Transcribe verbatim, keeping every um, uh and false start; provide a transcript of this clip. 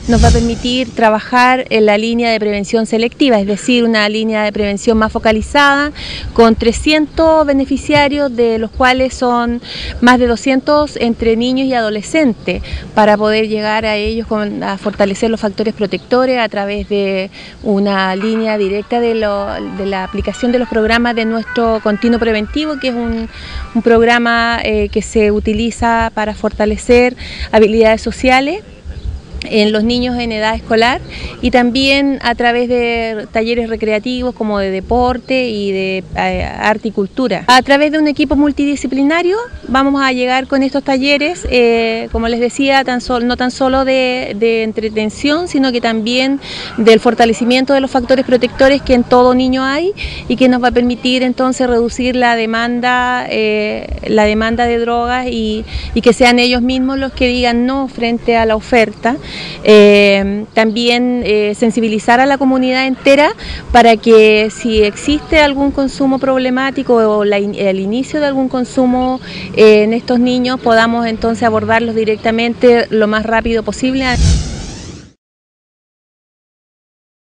nos va a permitir trabajar en la línea de prevención selectiva, es decir, una línea de prevención más focalizada con trescientos beneficiarios, de los cuales son más de doscientos entre niños y adolescentes, para poder llegar a ellos con, a fortalecer los factores protectores a través de una línea directa de, lo, de la aplicación de los programas de nuestro continuo preventivo, que es un, un programa eh, que se utiliza para fortalecer habilidades sociales en los niños en edad escolar, y también a través de talleres recreativos como de deporte y de eh, arte y cultura. A través de un equipo multidisciplinario vamos a llegar con estos talleres, eh, como les decía, tan sol, no tan solo de, de entretención, sino que también del fortalecimiento de los factores protectores que en todo niño hay, y que nos va a permitir entonces reducir la demanda, eh, la demanda de drogas, y, y que sean ellos mismos los que digan no frente a la oferta. Eh, también eh, sensibilizar a la comunidad entera para que si existe algún consumo problemático o la, el inicio de algún consumo eh, en estos niños, podamos entonces abordarlos directamente lo más rápido posible.